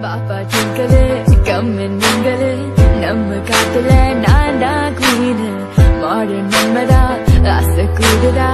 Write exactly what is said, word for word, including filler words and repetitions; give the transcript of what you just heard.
பாப்பா டிங்கலே கம்மி நீங்களே நம்ம காத்துல நான் தான் குயின் மாடு நம்மதா ஆசை கூடுதா